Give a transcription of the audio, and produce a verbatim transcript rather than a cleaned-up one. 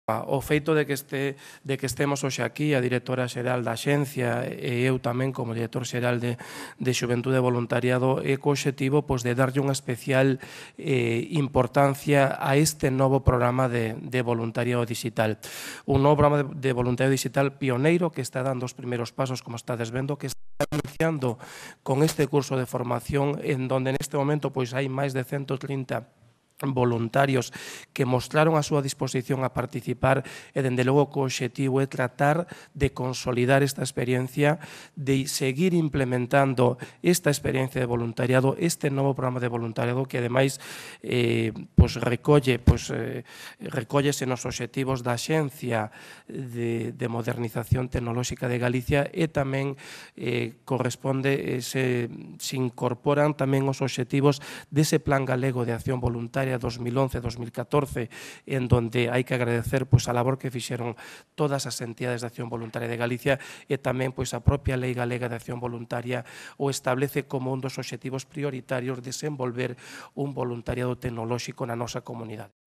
O feito de que, este, de que estemos hoxe aquí, a directora xeral da Axencia e eu tamén como director xeral de, de Xuventude e Voluntariado é co obxectivo pois, de darlle unha especial eh, importancia a este novo programa de, de voluntariado digital. Un novo programa de, de voluntariado digital pioneiro que está dando os primeiros pasos, como estades vendo, que está iniciando con este curso de formación en donde neste momento pois, hai máis de ciento trinta voluntarios que mostraron a súa disposición a participar e, dende logo, co obxectivo é tratar de consolidar esta experiencia, de seguir implementando esta experiencia de voluntariado, este novo programa de voluntariado que, ademais, eh, pues, recolle, pues, eh, recóllese nos obxectivos da Axencia de, de Modernización Tecnolóxica de Galicia e tamén eh, corresponde, eh, se, se incorporan tamén os obxectivos dese Plan Galego de Acción Voluntaria dos mil once a dos mil catorce, en donde hai que agradecer pois, a labor que fixeron todas as entidades de acción voluntaria de Galicia e tamén pois, a propia Lei Galega de Acción Voluntaria o establece como un dos obxectivos prioritarios desenvolver un voluntariado tecnolóxico na nosa comunidade.